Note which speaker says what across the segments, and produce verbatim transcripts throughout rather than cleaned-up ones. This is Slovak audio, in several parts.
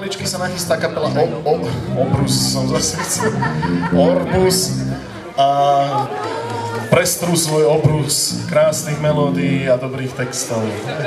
Speaker 1: pomaličky sa nachystá kapela o, o, Obrus, som zase chcel, Orbus a prestrú svoj obrus krásnych melódií a dobrých textov.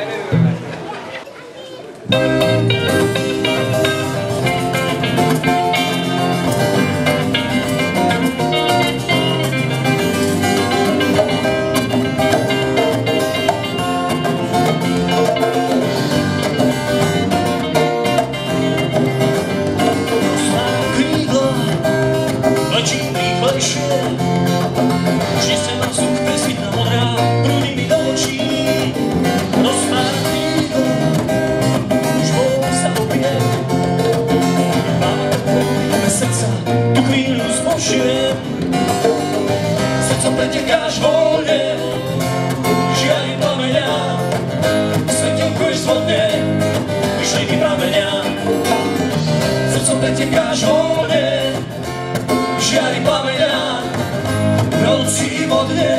Speaker 2: Srdcom pretekáš voľne, žiari plamenia, svetelkuješ zvodne, myšlienky pramenia. Srdcom pretekáš voľne, žiari plamenia, noci vodne.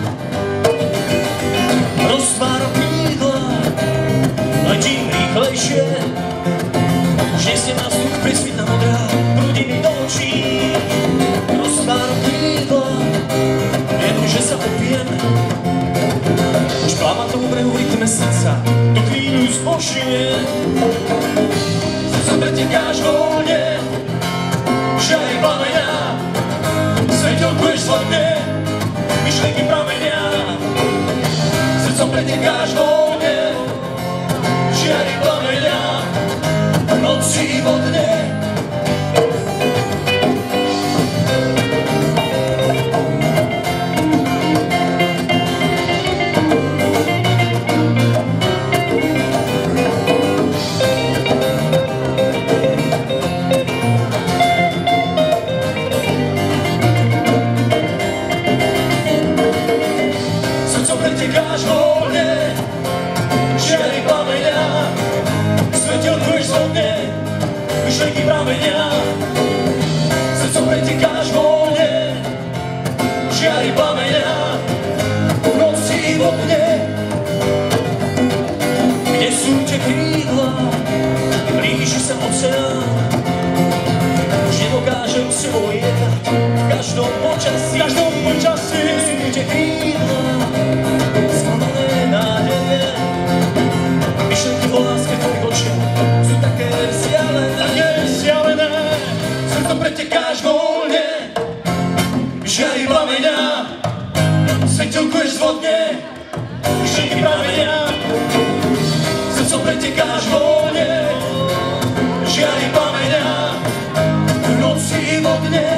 Speaker 2: Roztváram krídla, letím rýchlejšie, žnesiem na vzduch presvitná modrá, prúdi mi do očí. Roztváram krídla, viem, že sa opijem, už plamatou brehu rytme srdca tú chvíľu zbožie. Srdcom pretekáš voľne, žiari plamenia, svetelkuješ zvodne, myšlienky pramenia. Srdcom pretekáš voľne, žiari plamenia, noci vodne. Pretekáš voľne, žiari plamenia, svetelkuješ zvodne, myšlienky pramenia. Srdcom pretekáš voľne, žiari plamenia, noci vodne. Kde sú tie krídla, blíži sa oceán, už nedokážem s sebou jednať v každom počasí. V každom počasí sú tie krídla, sklamané nádeje, myšlenky o láske tvojich očiach sú také vzdialené, také vzdialené. Srdcom pretekáš voľne, žiari plamenia, svetelkuješ zvodne, myšlenky pramenia. Srdcom pretekáš voľne, žiari plamenia, v noci vodne.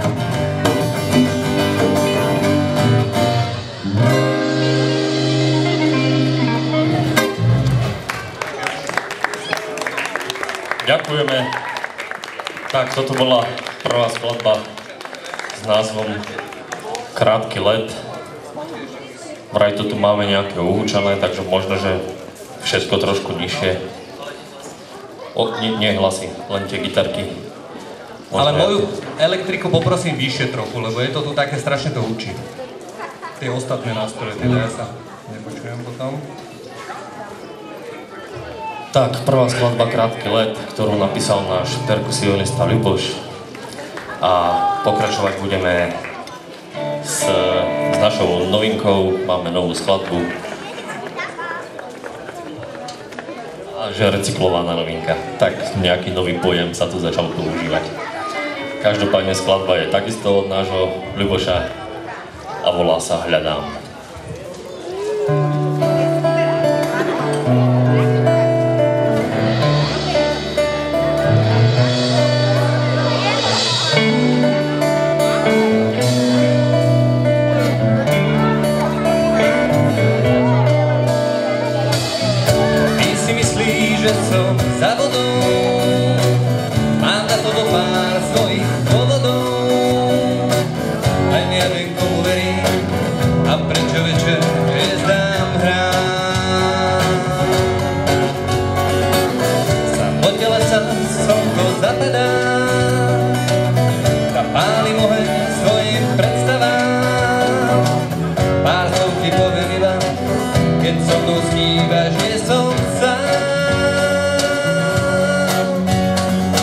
Speaker 3: Ďakujeme. Tak, toto bola prvá skladba s názvom Krátky let. Vraj to tu máme nejaké uhúčané, takže možno, že všetko trošku nižšie. O, nie, nie hlasy, len tie gitarky. Možno
Speaker 4: ale moju elektriku poprosím vyššie trochu, lebo je to tu také strašne to hučí. Tie ostatné nástroje, teda ja sa nepočujem potom.
Speaker 3: Tak, prvá skladba Krátky let, ktorú napísal náš perkusionista Ľuboš. A pokračovať budeme s, s našou novinkou. Máme novú skladbu. A že recyklovaná novinka. Tak nejaký nový pojem sa tu začal používať. Každopádne skladba je takisto od nášho Ľuboša a volá sa Hľadám.
Speaker 4: Že som za vodou, mám na to do pár svojich dôvodov, len ja viem, komu verím a prečo večer hviezdám hrám. Samotne sa slnko zapadá, zapáli oheň svojim predstavám. Pár slov ti poviem iba, keď so mnou snívaš, nie som sám.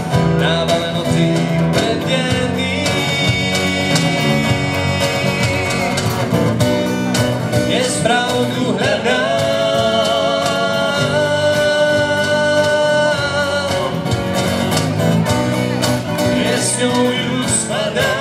Speaker 4: návale nocí preddený. Nespravdu hľadá, piesňou ju skladá.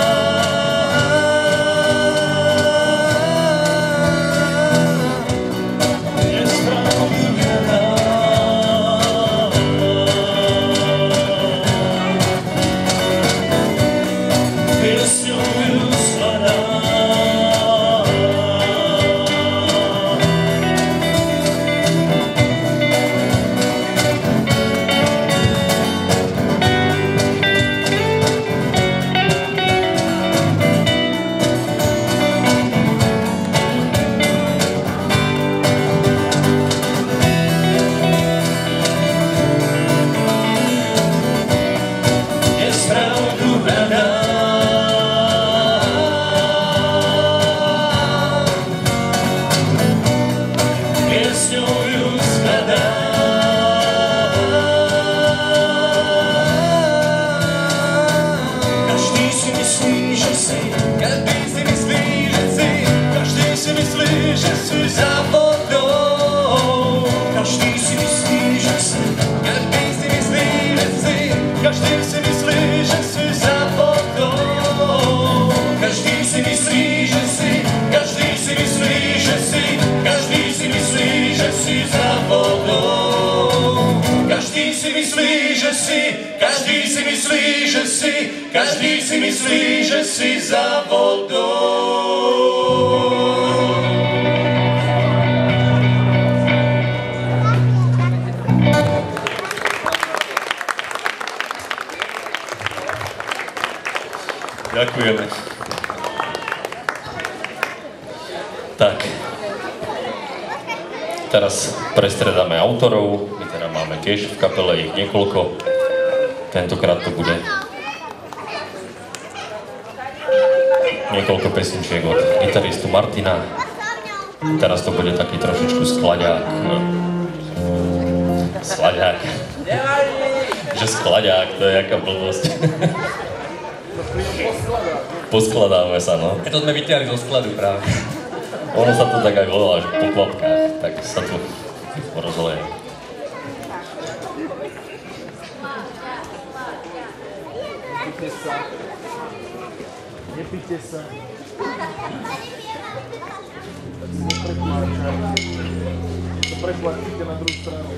Speaker 4: Každý si myslí, že si, každý si myslí, že si za vodou.
Speaker 3: Ďakujeme. Tak. Teraz prestredáme autorov. My teda máme tiež v kapele ich niekoľko. Tentokrát to bude niekoľko pesničiek od gitaristu Martina. Teraz to bude taký trošičku skladák. Skladák. Že skladák, to je jaká blbosť. Poskladáme sa, no.
Speaker 4: To sme vytiahli zo skladu práve.
Speaker 3: Ono sa to tak aj volá, že po kvapkách, tak sa tu rozleje.
Speaker 5: Nepíte sa. To preplatíte na druhú stranu.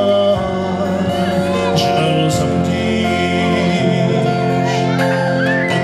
Speaker 2: Po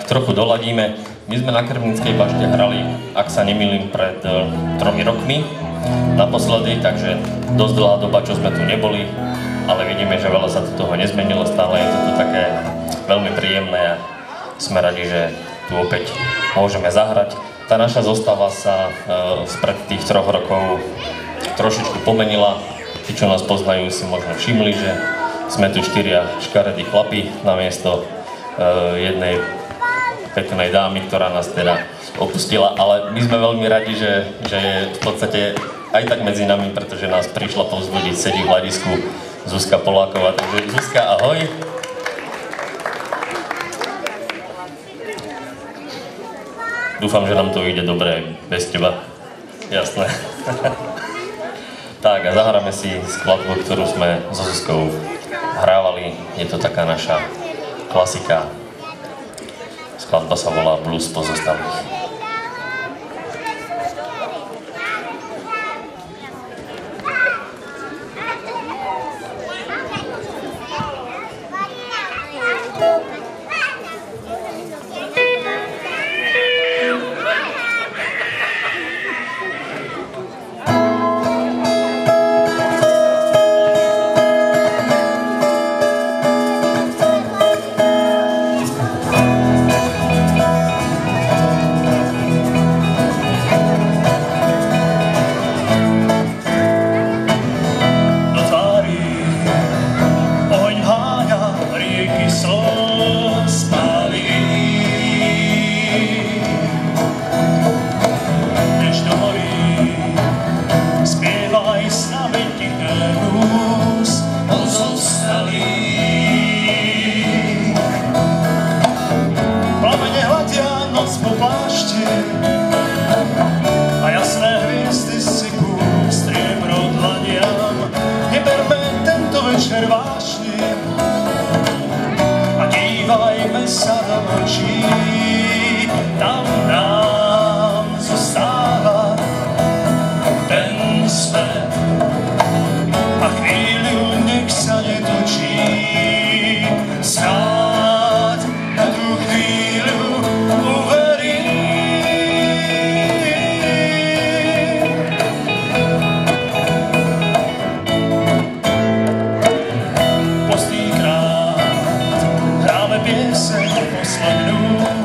Speaker 3: trochu doladíme. My sme na Krmnickej bašte hrali, ak sa nemýlim, pred uh, tromi rokmi naposledy, takže dosť dlhá doba, čo sme tu neboli, ale vidíme, že veľa sa tu toho nezmenilo, stále je to tu také veľmi príjemné a sme radi, že tu opäť môžeme zahrať. Tá naša zostava sa uh, spred tých troch rokov trošičku pomenila. Tí, čo nás poznajú, si možno všimli, že sme tu štyria škaredí chlapi namiesto uh, jednej peknej dámy, ktorá nás teda opustila, ale my sme veľmi radi, že, že je v podstate aj tak medzi nami, pretože nás prišla povzbudiť, sedí v hľadisku Zuzka Poláková. Takže Zuzka, ahoj. Dúfam, že nám to ide dobre aj bez teba. Jasné. Tak a zahráme si skladbu, ktorú sme so Zuzkou hrávali. Je to taká naša klasika. Skladba sa volá Blues pozostalých.
Speaker 2: Poslednú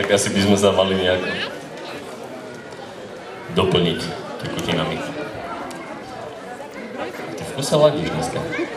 Speaker 3: tak asi by sme sa mali nejako doplniť tekutinami. Ty v kuse ladíš dneska.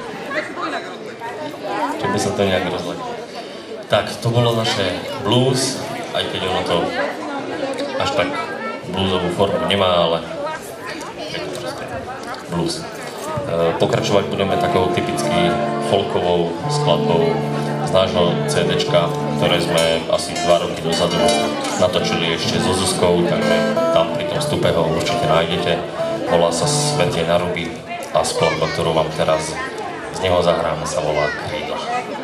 Speaker 3: Čiže by sa to nejak rozladilo. Tak, to bolo naše blues, aj keď ono to až tak bluesovú formu nemá, ale je to proste blues. Pokračovať budeme takou typicky folkovou skladbou z nášho CDčka, ktoré sme asi dva roky dozadu natočili ešte so Zuzkou, takže tam pri tom vstupe ho určite nájdete. Volá sa Svetie na ruby a skladba, ktorú vám teraz z neho zahráme, sa volá Krídla.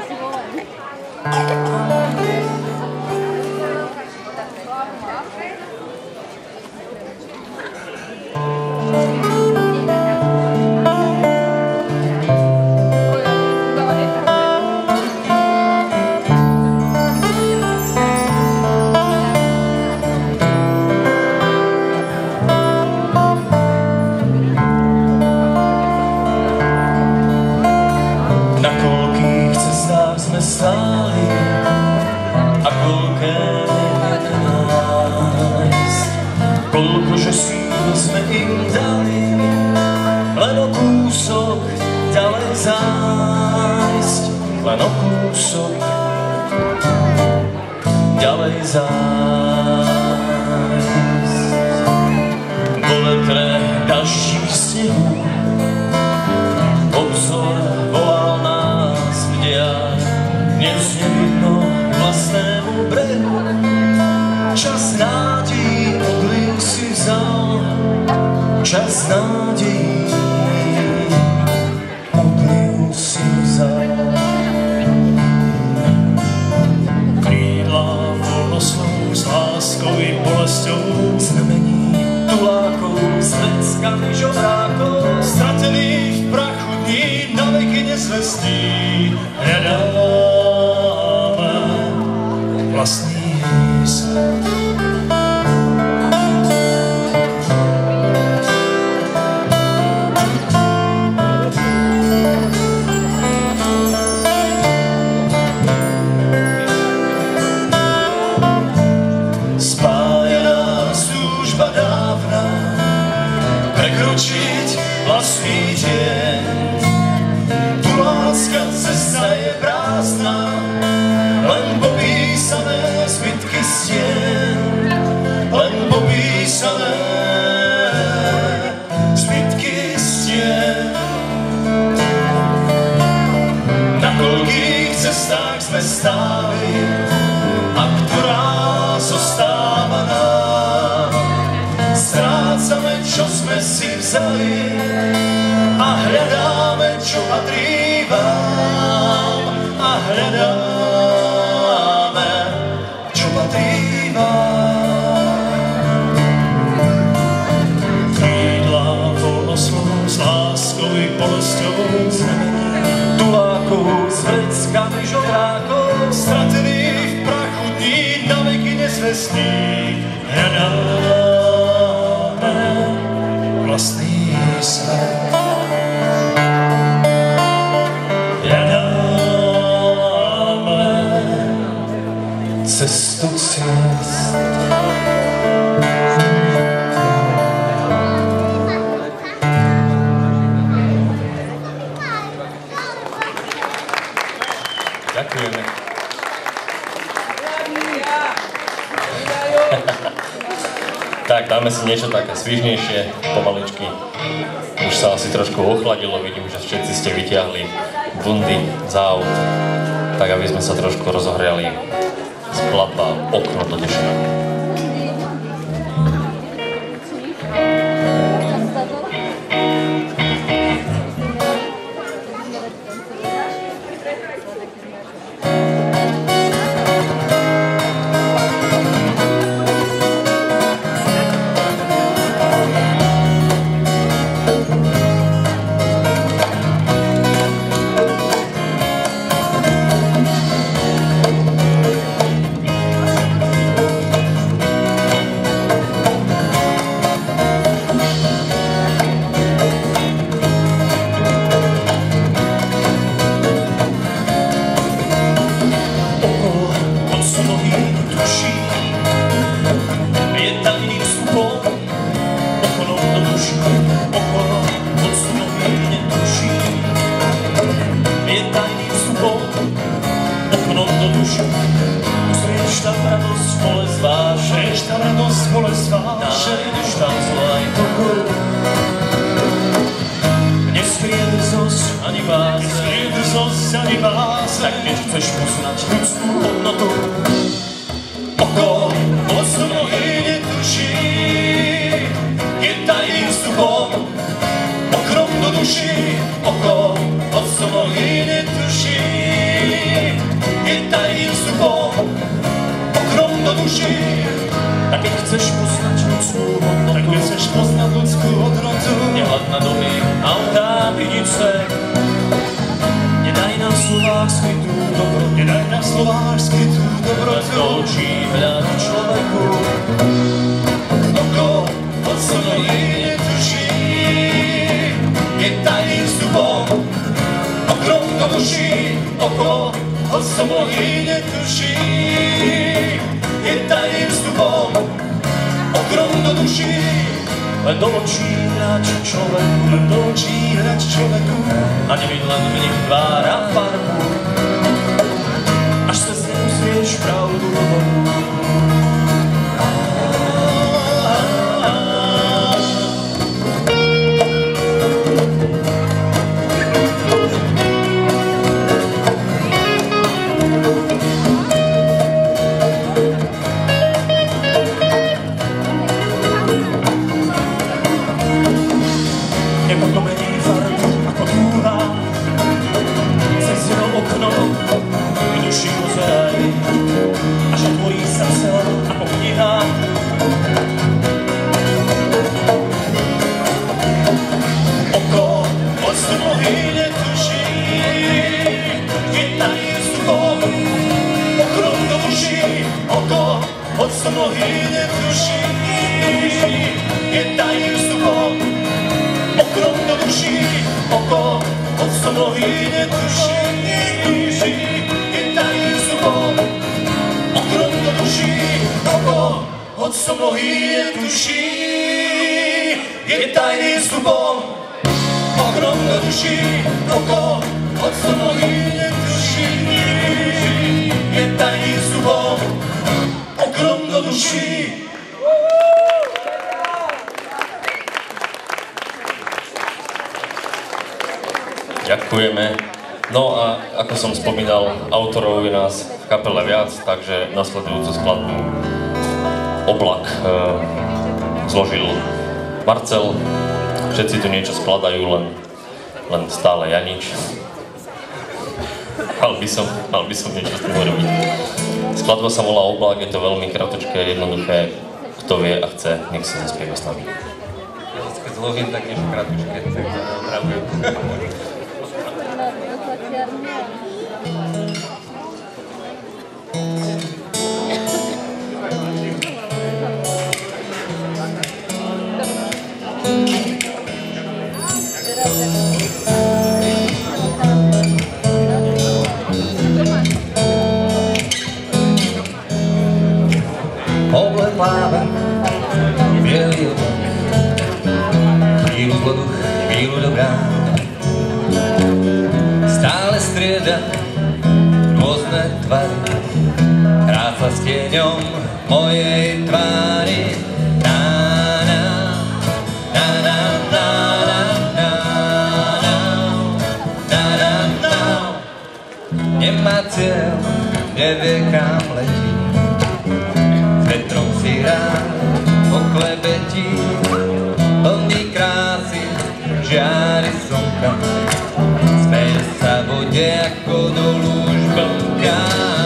Speaker 2: Koľkože síl sme im dali, len o kúsok ďalej zájsť, len o kúsok ďalej zájsť. Vo vetre daždi snehu obzor volal nás v diaľ, dnes nevidno vlastnému brehu. Čas nádejí odliv si vzal, čas nádejí odliv si vzal. Krídla voľnosťou s láskou i bolesťou, znamení tulákov s leckami žobrákov, stratený v prachu dní, na veky nezvestný, hľadáme vlastný svet. Prekročiť vlastný deň, tu láska cesta je prázdna, len popísané zbytky stien, len popísané zbytky stien. Na koľkých cestách sme stáli a ktorá zostáva nám, strácame, čo sme si vzali a hľadáme, čo patrí vám, a hľadáme, čo patrí vám. Krídla voľnosťou s láskou i bolesťou, znamení tulákov s vreckami žobrákov, stratený v prachu dní, na veky nezvestný, hľadáme vlastný svet. Hľadáme cestu ciest.
Speaker 3: Ďakujeme. Tak, dáme si niečo také svižnejšie, pomaličky. Už sa asi trošku ochladilo, vidím, že všetci ste vyťahli bundy z aut, tak aby sme sa trošku rozohriali. Skladba Okno do Dešina.
Speaker 2: Budeš tam radosť, bolesť váš, nájdeš tam zlo aj pokoru. Neskrie drzosť ani báza, neskrie drzosť ani báza. Tak keď chceš poznať ľudskú hodnotu, oko moc mnohý netuší, je tajným vstupom okrom do duši. Oko moc mnohý netuší, je tajným vstupom okrom do duši. Tak keď chceš poznať ľudskú hodnotu, tak keď chceš poznať ľudskú hodnotu, nehľad na domy, autá, vinice, nedaj na slovách skrytú dobrotu, nedaj na slovách skrytú dobrotu. Len do očí hľad človeku, oko od mnohý netuší, je tajným vstupom okrom do duši. Oko od mnohý netuší, je tajným vstupom okrom do duši. Len do očí hľač človeku, len do očí hľač človeku, a nevidť len v nich tvár a farbu, až sa s ním zrieš pravdu hlboku.
Speaker 3: Ďakujeme. No a ako som spomínal, autorov je nás v kapele viac, takže nasledujúcu skladbu Oblak e, zložil Marcel. Všetci tu niečo skladajú, len, len stále Janič. Mal by som, mal by som niečo s tým robiť. Skladba sa volá Oblak, je to veľmi kratočké, jednoduché. Kto vie a chce, nech si zaspieva s nami.
Speaker 4: Ja keď zložím, tak niečo kratučké, tak to opravujem. Oblak pláva, bielý oblak, chvíľu zloduch, chvíľu dobrá. Stále strieda rôzne tvary, kráca s tieňom mojej tvári. Na, na, na, na, na, na, na, na, na, na, na. Nemá cieľ, nevie kam letí, vetrom si rád poklebetí, plný krásy, žiary slnka, smeje sa vode ako do lúž vlnka.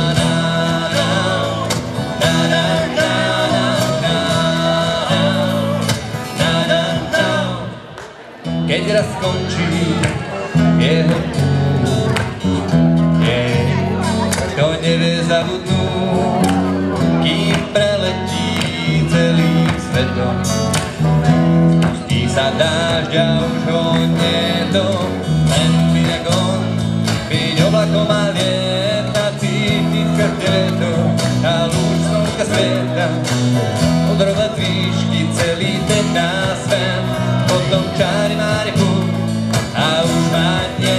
Speaker 4: Keď raz skončí jeho púť, jej to nevie zabudnúť, kým preletí celým svetom. Spustí sa dážď a už ho nedo, len byť jak on, byť oblakom a lietať, cítiť každé to a lúč slnka svieta, odrovať výšky celý ten násvet, potom čári má rieku a už ma nie.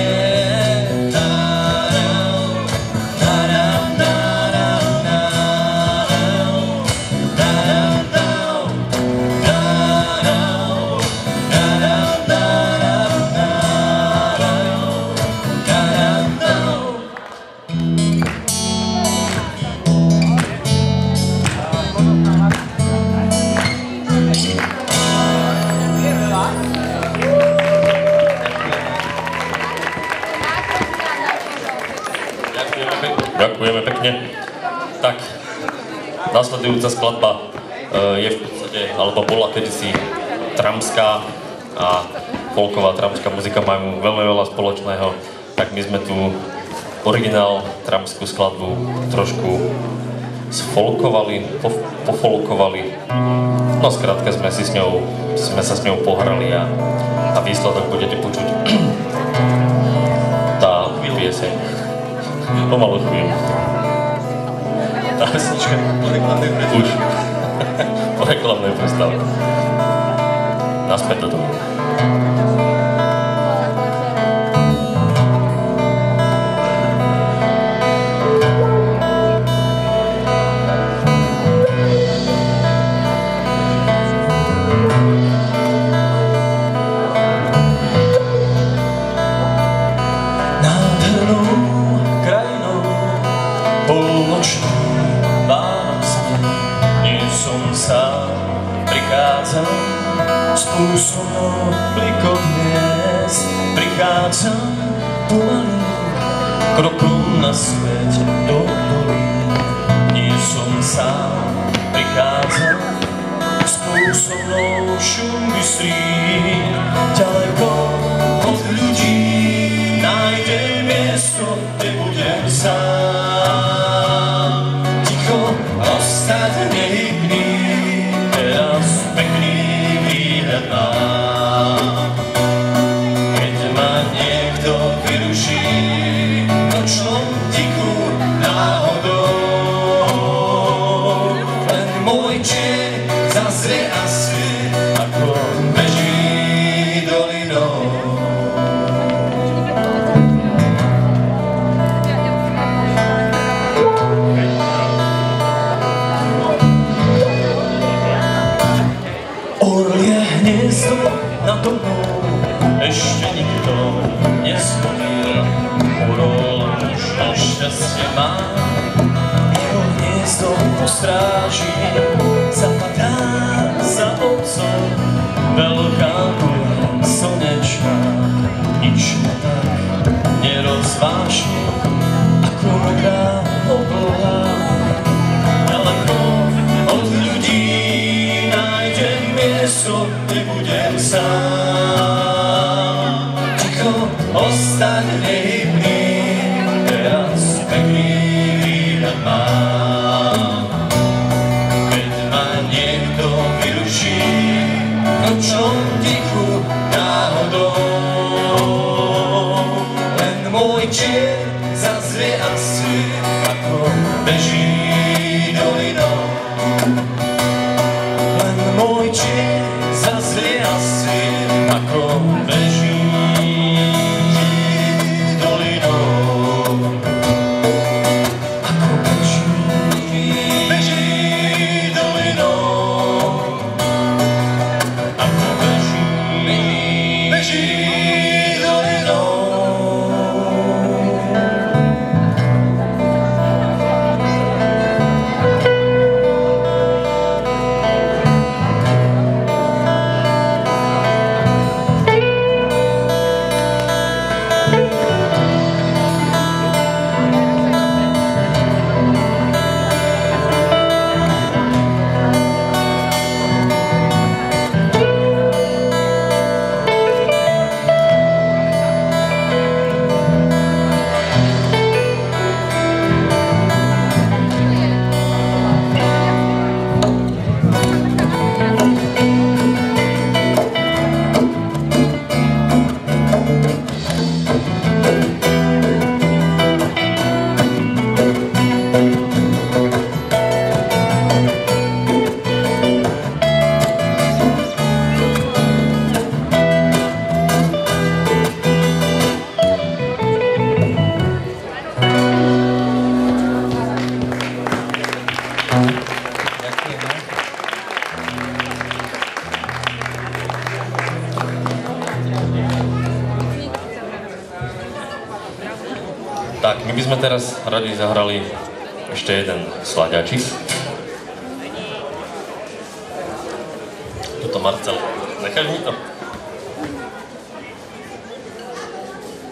Speaker 4: Na
Speaker 3: Nasledujúca skladba je v podstate, alebo bola kedysi tramská a folková tramská muzika majú veľmi veľa spoločného, tak my sme tu originál tramskú skladbu trošku sfolkovali, po, pofolkovali. No skrátka sme si s ňou, sme sa s ňou pohrali a, a výsledok budete počuť. Tá pieseň. Pomalu chvíľu. Tá pesnička po reklamnej prestávke. Už. Po reklamnej prestávke. Naspäť do toho.
Speaker 2: Spolu so mnou blikom hviezd prichádzam pomaly krokom na svete do dolín. Nie som sám, prichádzam spolu so mnou šum bystrý. Ďaleko od ľudí nájdem miesto, kde budem sám. Ticho ostať nehybný, teraz pekný keď ma niekto vyruší nočnom tichu náhodou, len môj čieň zazrie asi, ako beží dolinou. Orlie hniezdo nad mnou ešte nikto neschodil. Orol už na šťastie má, jeho hniezdo postráži. Zapadá za obzor veľká guľa slnečná, nič ma tak nerozvážne ako veľká obloha. Ďaleko od ľudí nájdem miesto, kde budem sám. Ticho ostaň nehybný, teraz pekný výhľad mám. Keď ma niekto vyruší nočnom tichu náhodou, len môj čieň zazrie asi, ako beží dolinou. Len môj čieň zazrie asi, ako beží dolinou. Ako beží, beží dolinou. Ako beží, beží dolinou.
Speaker 3: Tak, my by sme teraz radi zahrali ešte jeden slaďačik. Tuto Marcel, necháš mi to?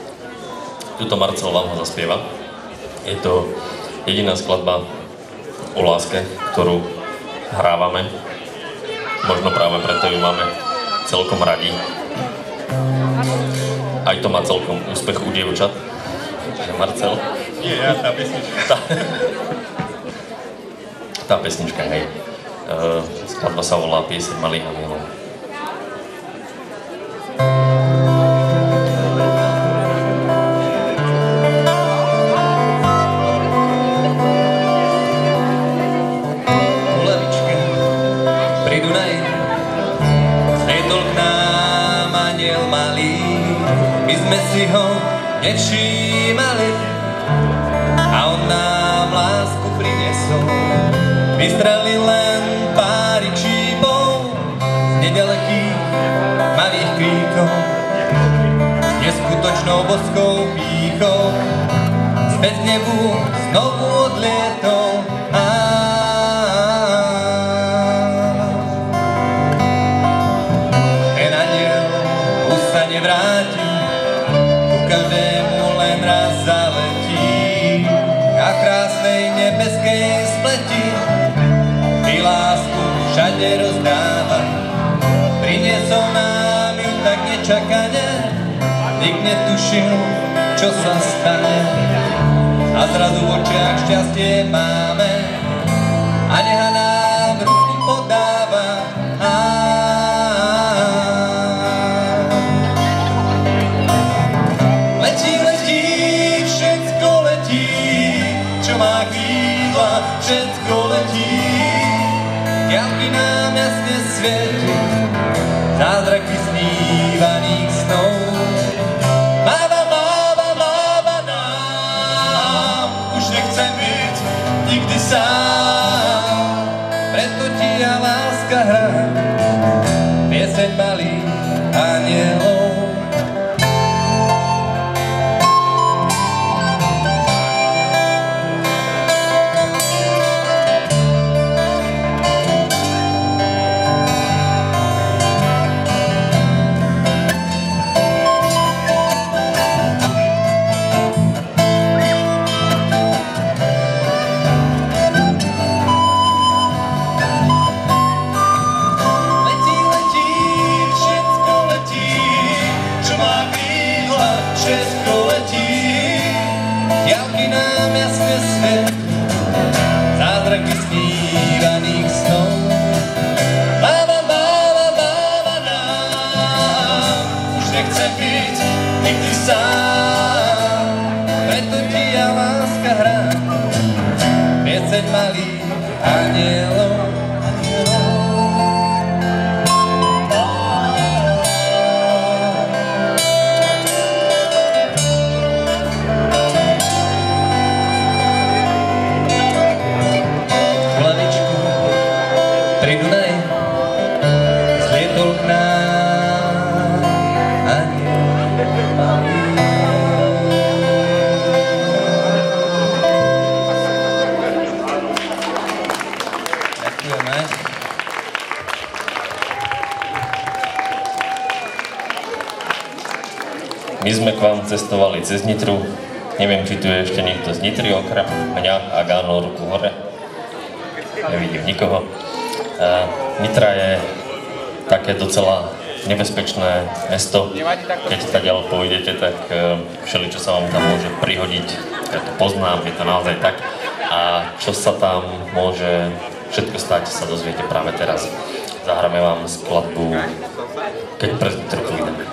Speaker 3: Tuto Marcel vám ho zaspieva. Je to jediná skladba o láske, ktorú hrávame. Možno práve preto ju máme celkom radi. Aj to má celkom úspech u dievčat. Marcel?
Speaker 2: Nie, ja tá pesnička.
Speaker 3: Tá, tá pesnička, hej. Uh, skladba sa volá Pieseň malých anielov.
Speaker 4: Si ho nevšímali a on nám lásku priniesol. Vystrelil len párik šípov z nedalekých malých kríkov, neskutočnou boskou pýchou späť z nebu znovu odlietol. Ten aniel už sa nevráti, každému len raz zaletí a krásnej nebeskej spleti ty lásku všade rozdáva. Priniesol nám ju tak nečakane, nik netušil, čo sa stane, a zrazu v očiach šťastie máme a neha nám ruku podáva. Všetko letí, diaľky nám jasne svieti, zázraky snívaných snov. Máva, máva, máva nám, už nechcem byť nikdy sám, preto ti ja láska hrá pieseň malých anielov. Zázraky snívaných snov. Máva, máva, máva nám, už nechcem byť nikdy sám, preto ti ja láska hrá pieseň malých anielov.
Speaker 3: My sme k vám cestovali cez Nitru. Neviem, či tu je ešte niekto z Nitry okrem mňa, ak áno, ruku hore. Nevidím nikoho. Uh, Nitra je také docela nebezpečné mesto. Keď taďaľ pôjdete, tak uh, všeličo sa vám tam môže prihodiť. Ja to poznám, je to naozaj tak. A čo sa tam môže všetko stať, sa dozviete práve teraz. Zahráme vám skladbu Keď prez Nitru pôjdeme.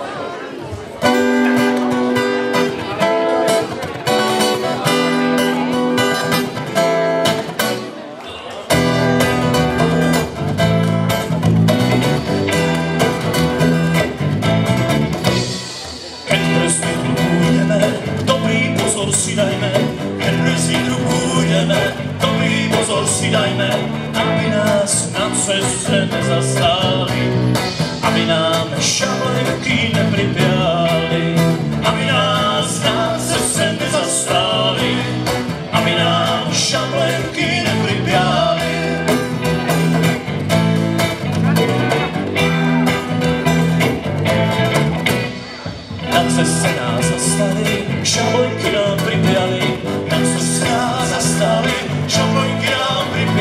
Speaker 2: Si dajme, keď prez Nitru pôjdeme, dobrý pozor si dajme, aby nás na ceste nezastali, aby nám šablenky nepripiali, aby nás na ceste nezastali, aby nám šablenky nepripiali. Na ceste nás zastali, šablenky nám pripiali, na ceste nás zastali, šablenky nám pripiali.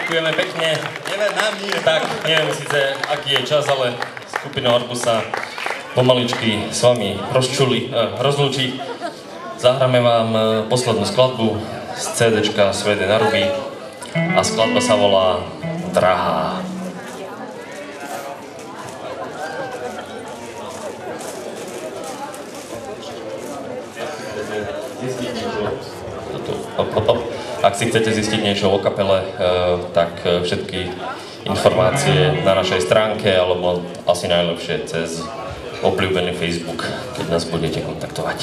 Speaker 3: ďakujeme pekne.
Speaker 4: Never nám nie.
Speaker 3: Tak, neviem síce, aký je čas, ale skupina Orbus sa pomaličky s vami rozčuli, eh, rozlúči. Zahráme vám poslednú skladbu z CDčka Svede na ruby a skladba sa volá Drahá. Ak si chcete zistiť niečo o kapele, tak všetky informácie na našej stránke, alebo asi najlepšie cez obľúbený Facebook, keď nás budete kontaktovať.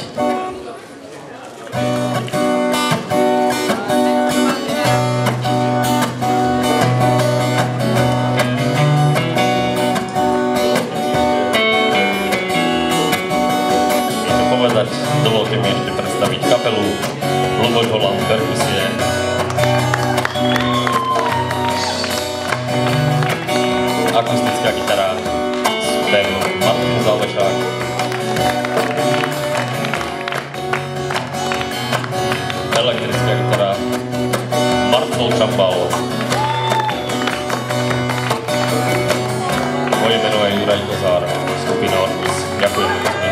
Speaker 3: Dovolte mi ešte predstaviť kapelu Ľuboš Holland, perkusie. Akustická gitara, ten Martin Zálešák. Elektrická gitara, Marcel Čambal. Moje meno je Juraj Kozár, skupina Orbus. Ďakujem pekne.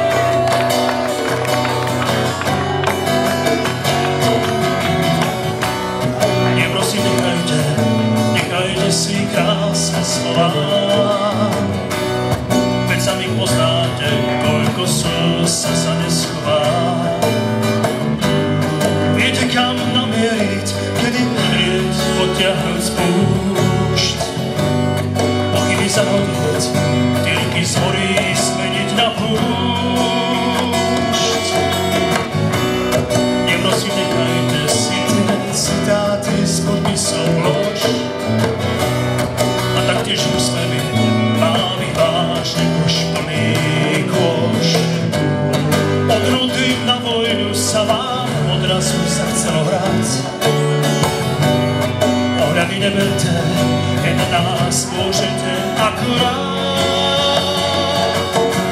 Speaker 2: Si krásne slova, veď sami poznáte, koľko slz sa neschová. Viete, kam namieriť, kedy umrieť, potiahnuť spúšť. Pochyby zahodieť, tylky z hory zmeniť na púšť. Neprosím, nechajte si tie citáty s podpisom lož. Taktiež úsmevy mám ich vážne už plný kôž. Od rudy na vojnu sa vám odrazu sa chcelo hrať. Ohľady neberte, keď na nás môžete akurát.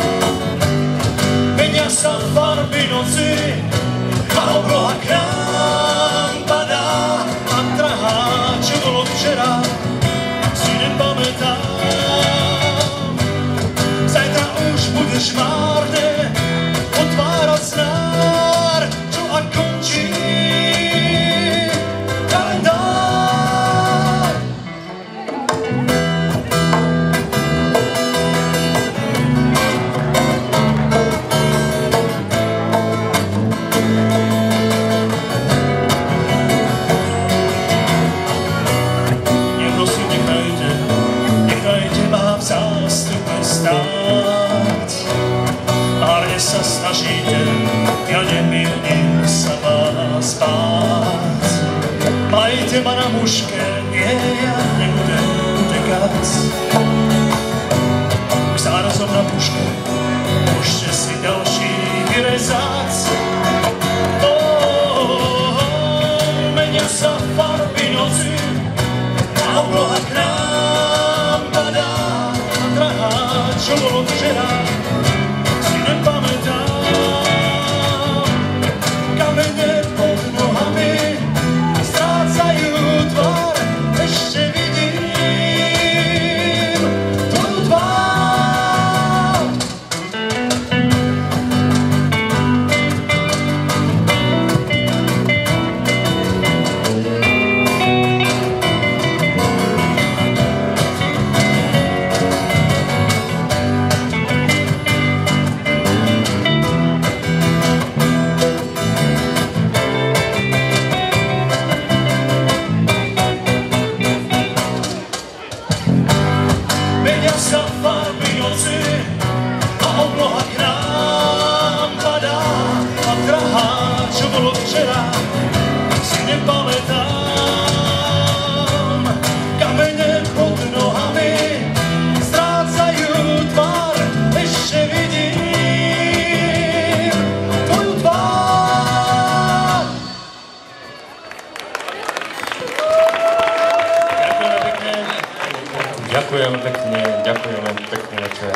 Speaker 2: Menia sa farby noci a obloha k nám padá. A drahá, čo bolo včera, nepamätám. Zajtra už budeš márne otvárať snár, čo a končí kalendár. Neprosím, nechajte v zástupe stáť. Márne sa snažíte, ja nemienim sa vás báť. Majte ma na muške, nie, ja nebudem utekať. K zárazom na puške môžete si ďalší vyrezať. Oh, oh, oh, menia sa farby noci a obloha k nám padá. Čo bolo včera, si nepamätám. Kamene pod nohami strácajú tvár, ešte vidím tvoju tvár.
Speaker 3: Ďakujem pekne, ďakujeme pekný večer.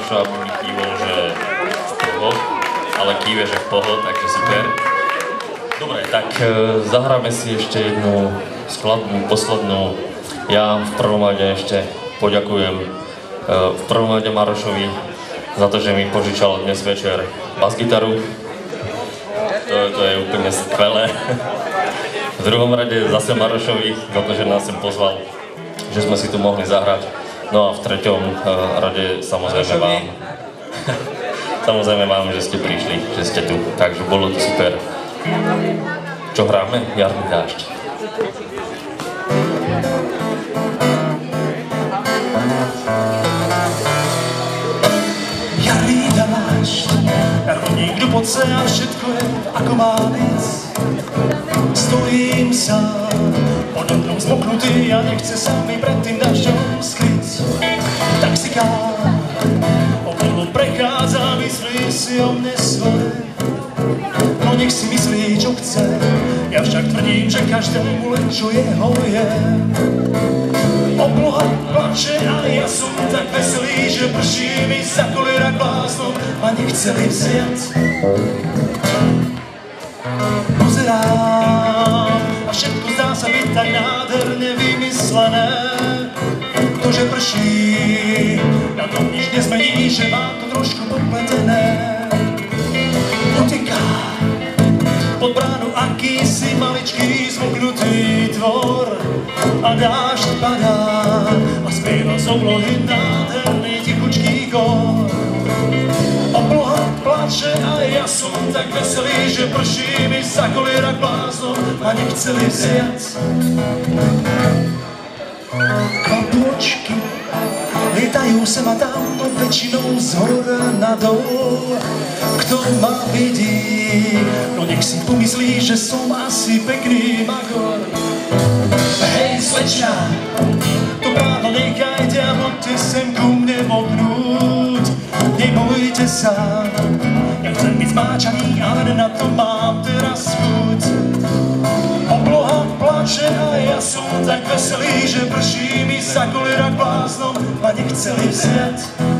Speaker 3: Maroša, aby mi kývol, že v poho, ale kýve, že v poho, takže super. Dobre, tak zahráme si ešte jednu skladbu, poslednú. Ja v prvom rade ešte poďakujem v prvom rade Marošovi za to, že mi požičal dnes večer basgitaru. To, to je úplne skvelé. V druhom rade zase Marošovi za to, že nás sem pozval, že sme si tu mohli zahrať. No a v treťom rade samozrejme vám. Samozrejme vám, že ste prišli, že ste tu. Takže bolo to super. Čo hráme? Jarný dážď.
Speaker 2: Jarný dážď, ako nikto pod se a všetko je ako má byť. Stojím sám, pod oknom zmoknutý a nechce sa mi pred tým dažďom skryť. Taxikár okolo prechádza, myslí si o mne svoje. No nech si myslí, čo chce, ja však tvrdím, že každému len čo jeho je. Obloha plače a ja som tak veselý, že prší mi za kolena k bláznom a nechceli vziať. Pozerám a všetko zdá sa byť tak nádherne vymyslené. To, že prší, na tom nič nezmení, že mám to trošku popletené. Uteká pod bránu akýsi maličký zmoknutý tvor a dážď padá a spieva z oblohy nádherný tichučký kór. Obloha plače a ja som tak veselý, že prší mi za koliera k bláznom a nechceli vziať. Kvapôčky lietajú sem a tam, no väčšinou zhora nadol. Kto ma vidí, no nech si pomyslí, že som asi pekný magor. Hej, slečna, to právo nechajte a poďte sem ku mne moknúť. Nebojte sa, ja chcem byť zmáčaný, ale na to mám teraz chuť. Obloha plače a ja som tak veselý, že prší mi za kolena k bláznom a nechceli vziať.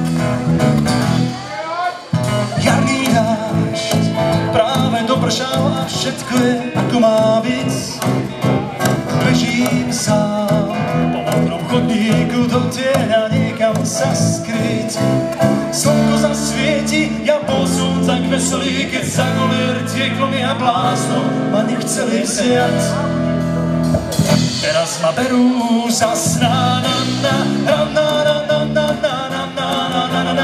Speaker 2: Jarný dážď práve dopršal a všetko je ako má byť. Bežím sám po mokrom chodníku do tieňa niekam sa skryť. Slnko zasvieti, ja bol som tak veselý, keď za kolier tieklo mi a bláznom ma nechceli vziať. Teraz ma berú zas na na na na na na na na na na na na na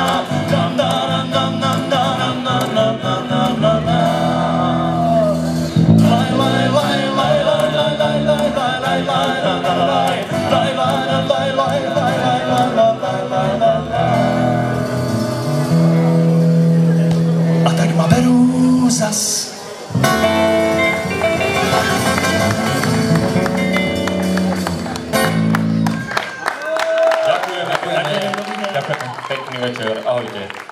Speaker 2: a tak ma berú zas.
Speaker 3: Ďakujem, ďakujem. Ďakujem. Pekný večer, ahojte.